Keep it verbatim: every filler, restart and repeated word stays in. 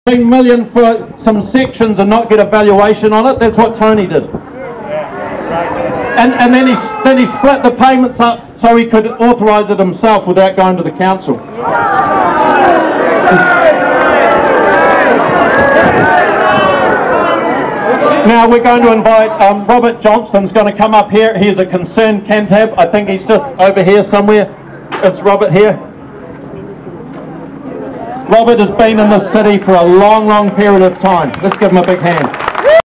fifteen million for some sections and not get a valuation on it. That's what Tony did. And, and then, he, then he split the payments up so he could authorise it himself without going to the council. Now we're going to invite um, Robert Johnston's going to come up here. He's a concerned Cantab. I think he's just over here somewhere. It's Robert here. Robert has been in this city for a long, long period of time. Let's give him a big hand.